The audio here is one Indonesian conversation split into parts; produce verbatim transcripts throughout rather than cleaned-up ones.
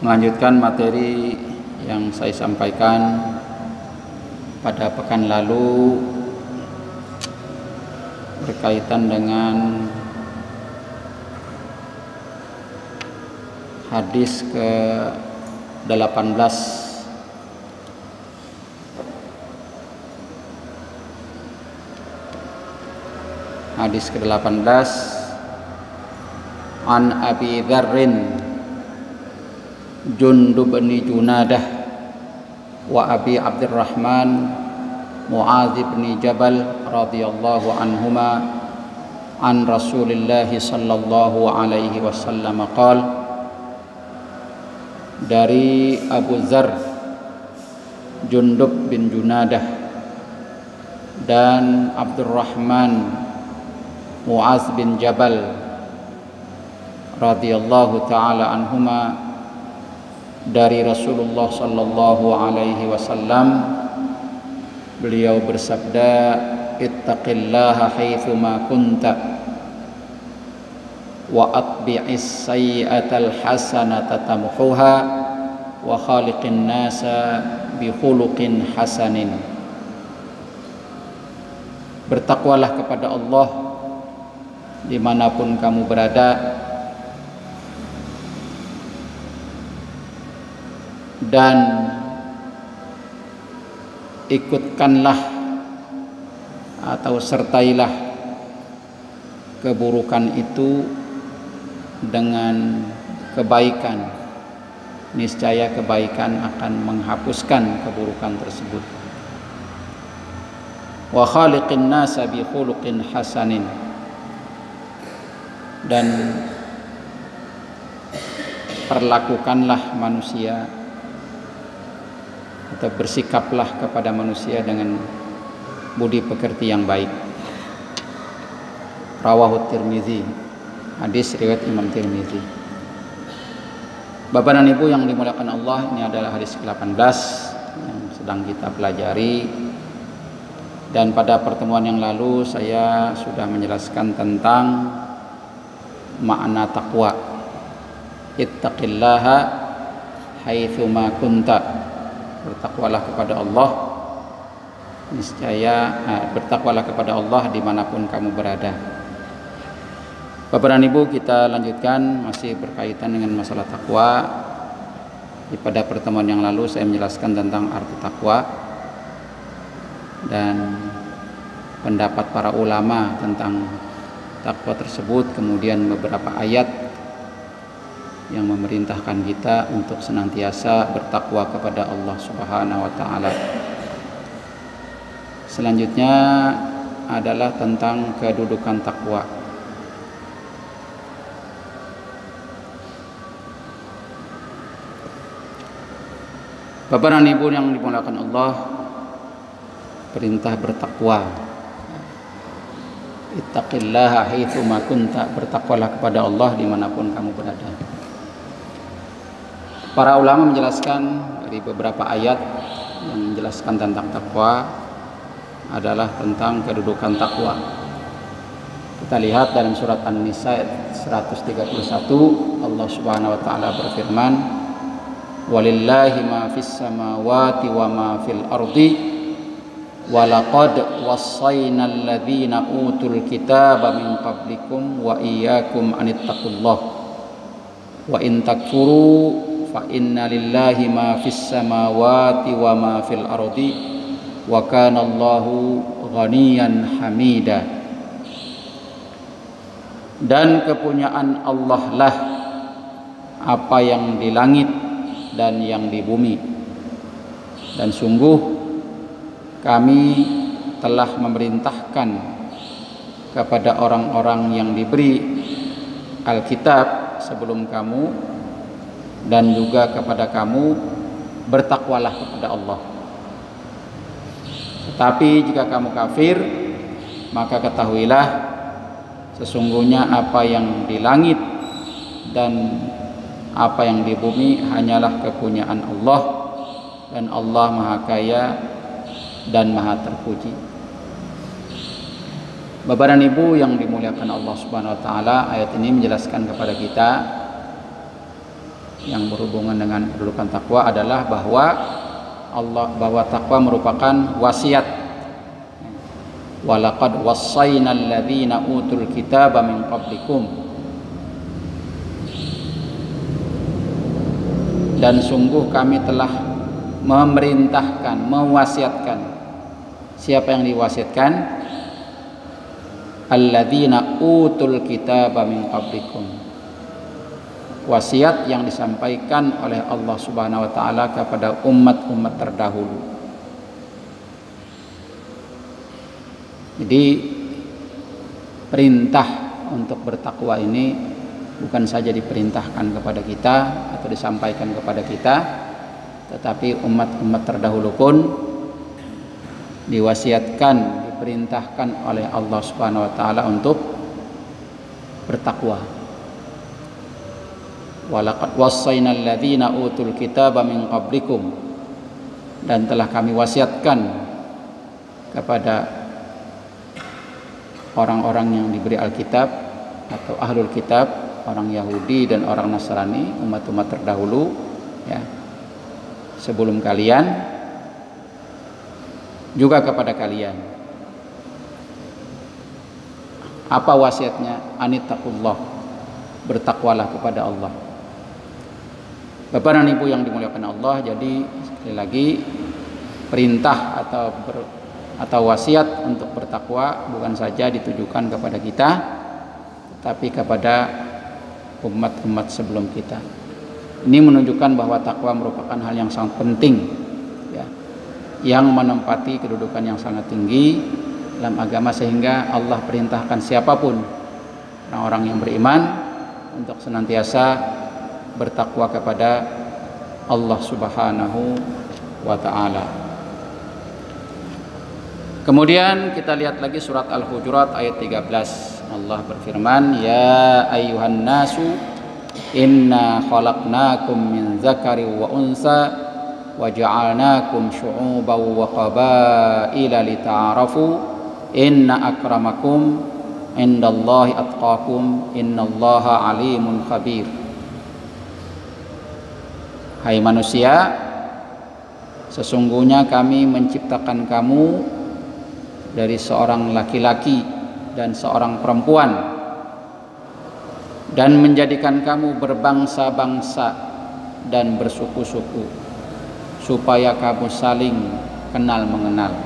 melanjutkan materi yang saya sampaikan pada pekan lalu berkaitan dengan hadis ke delapan belas hadis ke delapan belas An Abi Dzarrin Jundub bin Junadah wa Abi Abdurrahman Mu'adz bin Jabal radhiyallahu anhuma an Rasulillah sallallahu alaihi wasallam qala, dari Abu Dzar Jundub bin Junadah dan Abdurrahman Mu'adz bin Jabal radhiyallahu taala anhuma dari Rasulullah sallallahu alaihi wasallam, beliau bersabda, ittaqillaha haitsu ma kunta wa atbi'is sayyi'atal hasanata tamhuha wa khaliqin nasa bi khuluqin hasanin. Bertakwalah kepada Allah dimanapun kamu berada, dan ikutkanlah atau sertailah keburukan itu dengan kebaikan. Niscaya kebaikan akan menghapuskan keburukan tersebut. Wa khaliqin nasa bi khuluqin hasanin, dan perlakukanlah manusia atau bersikaplah kepada manusia dengan budi pekerti yang baik. Rawahu Tirmizi, hadis riwayat Imam Tirmizi. Bapak dan Ibu yang dimuliakan Allah, ini adalah hadis ke delapan belas yang sedang kita pelajari, dan pada pertemuan yang lalu saya sudah menjelaskan tentang makna takwa. Ittaqillaha haitsu ma kunta, bertakwalah kepada Allah niscaya eh, bertakwalah kepada Allah dimanapun kamu berada. Bapak dan Ibu, kita lanjutkan masih berkaitan dengan masalah takwa. Di pada pertemuan yang lalu saya menjelaskan tentang arti takwa dan pendapat para ulama tentang takwa tersebut, kemudian beberapa ayat yang memerintahkan kita untuk senantiasa bertakwa kepada Allah Subhanahu wa taala. Selanjutnya adalah tentang kedudukan takwa. Bapak dan Ibu yang dimuliakan Allah, perintah bertakwa. Ittaqillaha haitsu ma kunta, bertakwalah kepada Allah dimanapun kamu berada. Para ulama menjelaskan dari beberapa ayat yang menjelaskan tentang takwa adalah tentang kedudukan takwa. Kita lihat dalam surat An-Nisa seratus tiga puluh satu, Allah Subhanahu wa taala berfirman, "Walillahi ma fis samawati wa ma fil ardi wa laqad wassaynal ladzina utul kitaba min qablikum wa iyyakum anittaqullah wa in takfuru fa inna lillahi ma fis samawati wa ma fil ardi wa kana Allahu ghaniyan hamida." Dan kepunyaan Allah lah apa yang di langit dan yang di bumi, dan sungguh kami telah memerintahkan kepada orang-orang yang diberi Alkitab sebelum kamu dan juga kepada kamu, bertakwalah kepada Allah. Tetapi jika kamu kafir, maka ketahuilah sesungguhnya apa yang di langit dan apa yang di bumi hanyalah kepunyaan Allah, dan Allah Maha Kaya dan Maha Terpuji. Bapak dan Ibu yang dimuliakan Allah Subhanahu wa taala, ayat ini menjelaskan kepada kita yang berhubungan dengan kedudukan takwa adalah bahwa Allah bahwa takwa merupakan wasiat. Walaqad wassaynal ladzina utul kitaba min qablikum. Dan sungguh kami telah memerintahkan, mewasiatkan. Siapa yang diwasiatkan? Alladzina utul kitaba min qablikum. Wasiat yang disampaikan oleh Allah Subhanahu wa taala kepada umat-umat terdahulu. Jadi perintah untuk bertakwa ini bukan saja diperintahkan kepada kita atau disampaikan kepada kita, tetapi umat-umat terdahulu pun diwasiatkan, diperintahkan oleh Allah Subhanahu wa taala untuk bertakwa. Walaqad wassaynal ladzina utul kitaba min qablikum, dan telah kami wasiatkan kepada orang-orang yang diberi Alkitab atau ahlul kitab, orang Yahudi dan orang Nasrani, umat-umat terdahulu ya, sebelum kalian, juga kepada kalian. Apa wasiatnya? Anittaqullah, bertakwalah kepada Allah. Bapak dan Ibu yang dimuliakan Allah, jadi sekali lagi perintah atau ber, atau wasiat untuk bertakwa bukan saja ditujukan kepada kita, tetapi kepada umat-umat sebelum kita. Ini menunjukkan bahwa takwa merupakan hal yang sangat penting ya, yang menempati kedudukan yang sangat tinggi dalam agama, sehingga Allah perintahkan siapapun orang-orang yang beriman untuk senantiasa bertakwa kepada Allah Subhanahu wa ta'ala. Kemudian kita lihat lagi surat Al-Hujurat ayat tiga belas. Allah berfirman, ya ayyuhan nasu inna khalaqnakum min dzakari wa unsa wa ja'alnakum syu'uban wa qabaila lita'arafu inna akramakum indallahi atqakum innallaha alimun khabir. Hai manusia, sesungguhnya kami menciptakan kamu dari seorang laki-laki dan seorang perempuan, dan menjadikan kamu berbangsa-bangsa dan bersuku-suku, supaya kamu saling kenal mengenal.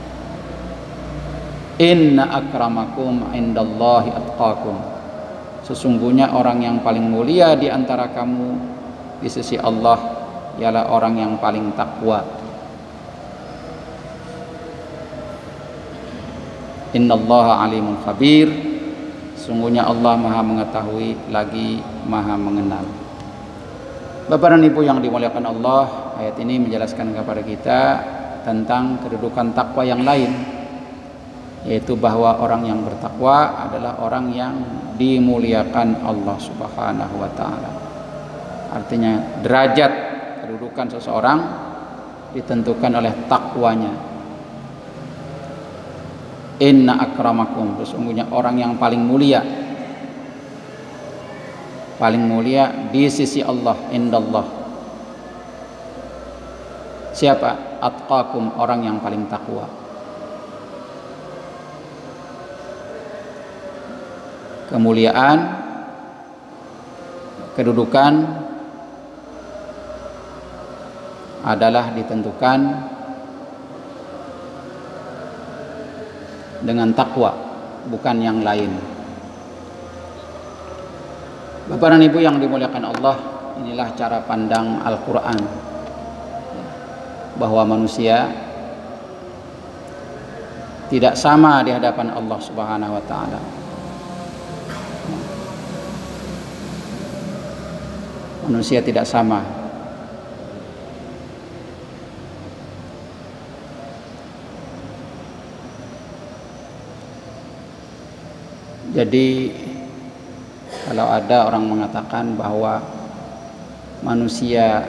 Inna akramakum indallahi atqakum. Sesungguhnya orang yang paling mulia di antara kamu di sisi Allah ialah orang yang paling takwa. Innallaha alimun khabir. Sungguhnya Allah Maha mengetahui lagi Maha mengenal. Bapak dan Ibu yang dimuliakan Allah, ayat ini menjelaskan kepada kita tentang kedudukan takwa yang lain, yaitu bahwa orang yang bertakwa adalah orang yang dimuliakan Allah Subhanahu wa taala. Artinya derajat kedudukan seseorang ditentukan oleh takwanya. Inna akramakum, sesungguhnya orang yang paling mulia, paling mulia di sisi Allah, indallah. Siapa? Atqakum, orang yang paling takwa. Kemuliaan, kedudukan adalah ditentukan dengan takwa, bukan yang lain. Bapak dan Ibu yang dimuliakan Allah, inilah cara pandang Al-Quran, bahwa manusia tidak sama di hadapan Allah Subhanahu wa ta'ala. Manusia tidak sama. Jadi kalau ada orang mengatakan bahwa manusia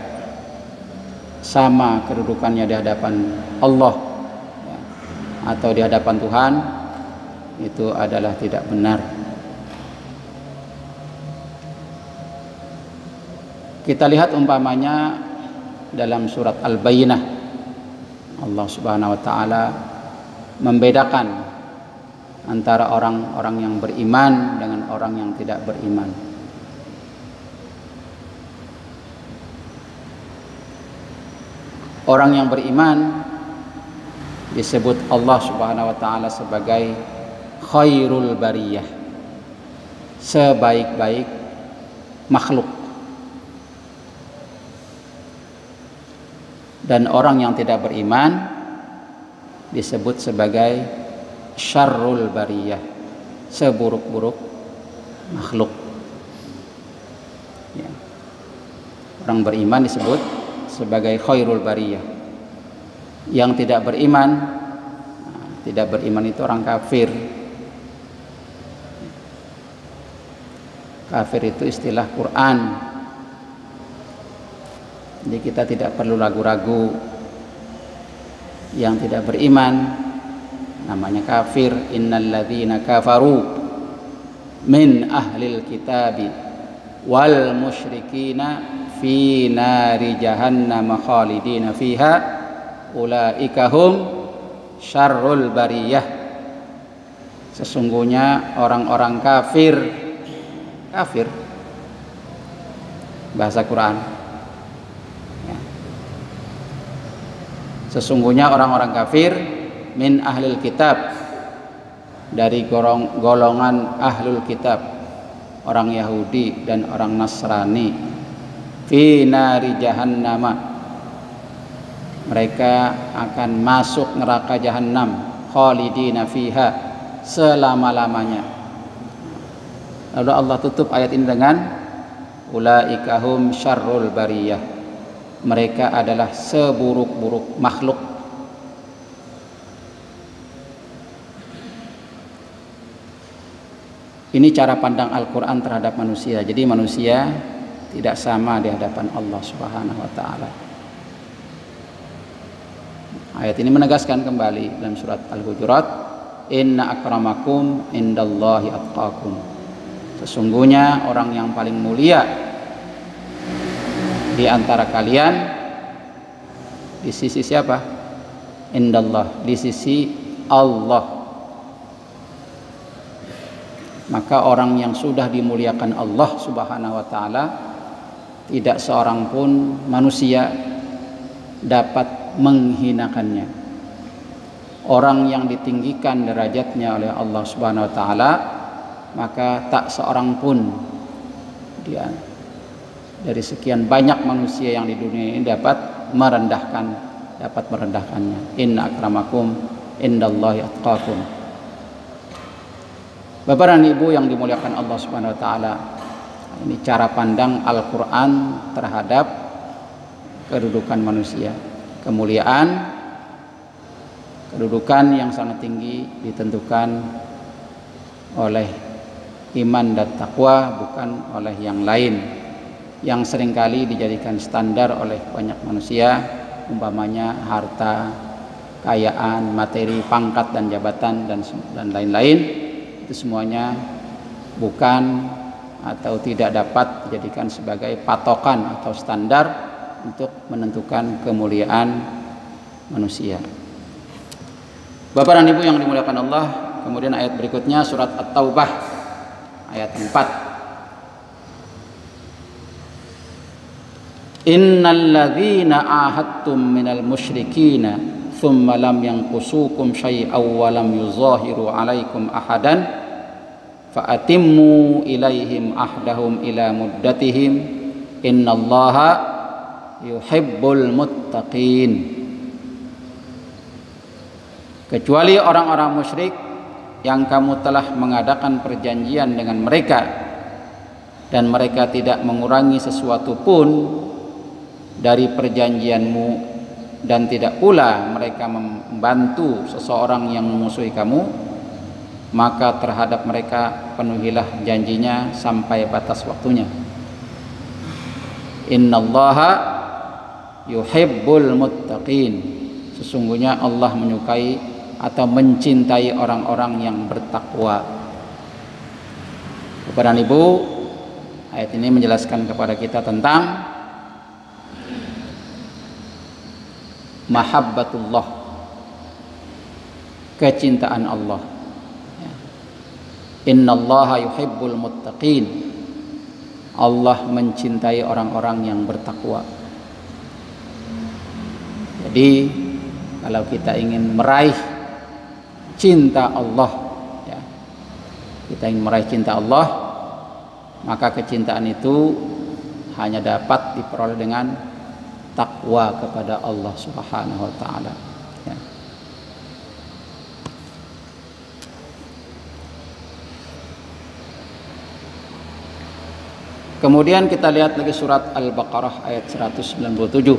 sama kedudukannya di hadapan Allah ya, atau di hadapan Tuhan, itu adalah tidak benar. Kita lihat umpamanya dalam surat Al-Bayyinah, Allah Subhanahu wa taala membedakan antara orang-orang yang beriman dengan orang yang tidak beriman. Orang yang beriman disebut Allah Subhanahu wa taala sebagai khairul bariyah, sebaik-baik makhluk. Dan orang yang tidak beriman disebut sebagai syarrul bariyah, seburuk-buruk makhluk. Ya. Orang beriman disebut sebagai khairul bariyah. Yang tidak beriman, nah, tidak beriman itu orang kafir. Kafir itu istilah Quran. Jadi kita tidak perlu ragu-ragu. Yang tidak beriman namanya kafir. Innalladzina kafaru min ahlil kitabi wal musyrikina fi nari jahannam khalidina fiha ulaika hum syarrul bariyah. Sesungguhnya orang-orang kafir, kafir bahasa Quran ya. Sesungguhnya orang-orang kafir min ahlil kitab, dari golong, golongan ahlul kitab, orang Yahudi dan orang Nasrani, fi nari jahannama, mereka akan masuk neraka jahanam, khalidina fiha, selama-lamanya. Lalu Allah tutup ayat ini dengan ulaika hum syarrul bariyah, mereka adalah seburuk-buruk makhluk. Ini cara pandang Al-Quran terhadap manusia. Jadi manusia tidak sama di hadapan Allah Subhanahu wa taala. Ayat ini menegaskan kembali dalam surat Al-Hujurat, inna akramakum indallahi atqakum. Sesungguhnya orang yang paling mulia di antara kalian di sisi siapa? Indallah, di sisi Allah. Maka orang yang sudah dimuliakan Allah Subhanahu wa taala, tidak seorang pun manusia dapat menghinakannya. Orang yang ditinggikan derajatnya oleh Allah Subhanahu wa taala, maka tak seorang pun dia dari sekian banyak manusia yang di dunia ini dapat merendahkan, dapat merendahkannya. Inna akramakum indallahi atqakum. Bapak dan Ibu yang dimuliakan Allah Subhanahu wa taala, ini cara pandang Al-Quran terhadap kedudukan manusia. Kemuliaan, kedudukan yang sangat tinggi ditentukan oleh iman dan takwa, bukan oleh yang lain yang seringkali dijadikan standar oleh banyak manusia, umpamanya harta, kekayaan, materi, pangkat dan jabatan dan dan lain-lain. Itu semuanya bukan atau tidak dapat dijadikan sebagai patokan atau standar untuk menentukan kemuliaan manusia. Bapak dan Ibu yang dimuliakan Allah, kemudian ayat berikutnya surat At-Taubah ayat empat. Innal ladzina ahadtum minal musyrikina thumma lam yanqusukum syai'aw wa lam yuzahiru 'alaikum ahadan fa'atimmu ilaihim ahdahum ila muddatihim innallaha yuhibbul muttaqin. Kecuali orang-orang musyrik yang kamu telah mengadakan perjanjian dengan mereka dan mereka tidak mengurangi sesuatu pun dari perjanjianmu, dan tidak pula mereka membantu seseorang yang memusuhi kamu, maka terhadap mereka penuhilah janjinya sampai batas waktunya. Innallaha yuhibbul muttaqin. Sesungguhnya Allah menyukai atau mencintai orang-orang yang bertakwa. Bapak dan Ibu, ayat ini menjelaskan kepada kita tentang mahabbatullah, kecintaan Allah. Innallaha yuhibbul muttaqin, Allah mencintai orang-orang yang bertakwa. Jadi kalau kita ingin meraih cinta Allah, ya, kita ingin meraih cinta Allah, maka kecintaan itu hanya dapat diperoleh dengan takwa kepada Allah Subhanahu wa taala. Ya. Kemudian kita lihat lagi surat Al-Baqarah ayat seratus sembilan puluh tujuh.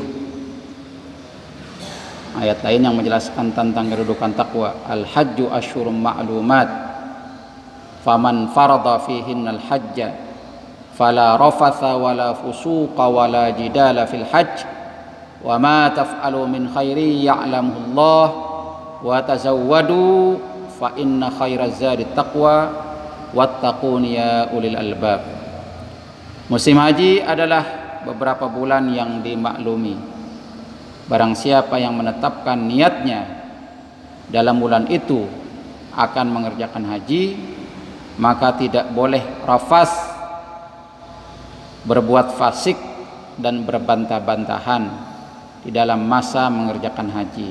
Ayat lain yang menjelaskan tentang kedudukan takwa. Al-hajju asyhurum ma'lumat. Faman farada fihinnal hajja fala rafatha wala fusuqa wala jidala fil hajj. Wa ma taf'alu min khairi ya'lamuhu Allah wa tazawwadu fa inna khairaz zadi taqwa wattaqun ya ulil albab. Musim haji adalah beberapa bulan yang dimaklumi. Barang siapa yang menetapkan niatnya dalam bulan itu akan mengerjakan haji, maka tidak boleh rafas, berbuat fasik dan berbantah-bantahan di dalam masa mengerjakan haji.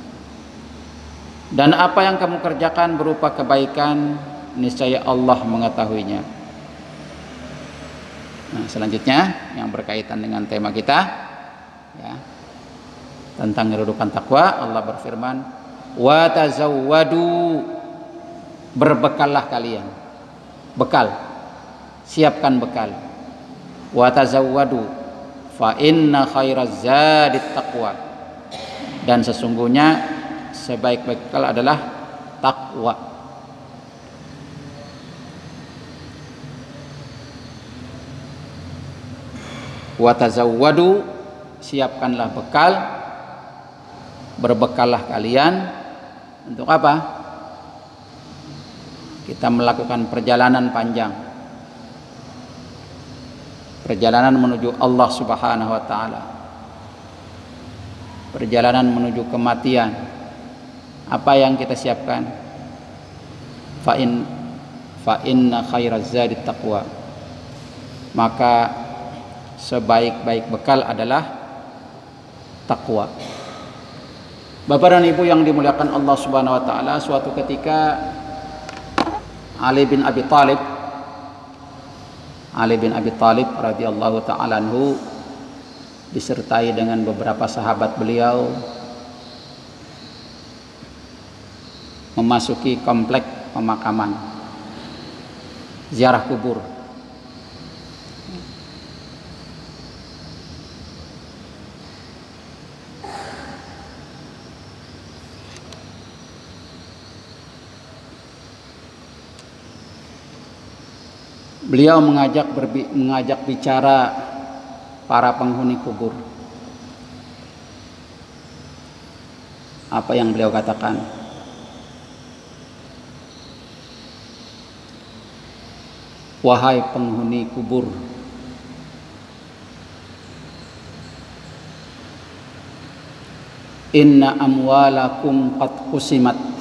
Dan apa yang kamu kerjakan berupa kebaikan, niscaya Allah mengetahuinya. Nah, selanjutnya yang berkaitan dengan tema kita, ya, tentang kedudukan takwa, Allah berfirman, wa tazawwadu, berbekallah kalian, bekal, siapkan bekal. Wa tazawwadu fa inna khairaz zadi taqwa, dan sesungguhnya sebaik-baik bekal adalah takwa. Wa tazawwadu, siapkanlah bekal, berbekallah kalian. Untuk apa? Kita melakukan perjalanan panjang, perjalanan menuju Allah Subhanahu wa taala, perjalanan menuju kematian. Apa yang kita siapkan? Fa in fa inna khairaz zadi taqwa, maka sebaik-baik bekal adalah takwa. Bapak dan Ibu yang dimuliakan Allah Subhanahu wa taala, suatu ketika Ali bin Abi Thalib Ali bin Abi Thalib radhiyallahu taala anhu disertai dengan beberapa sahabat beliau memasuki komplek pemakaman, ziarah kubur. Beliau mengajak berbi, mengajak bicara para penghuni kubur. Apa yang beliau katakan? Wahai penghuni kubur, inna amwalakum qad qusimat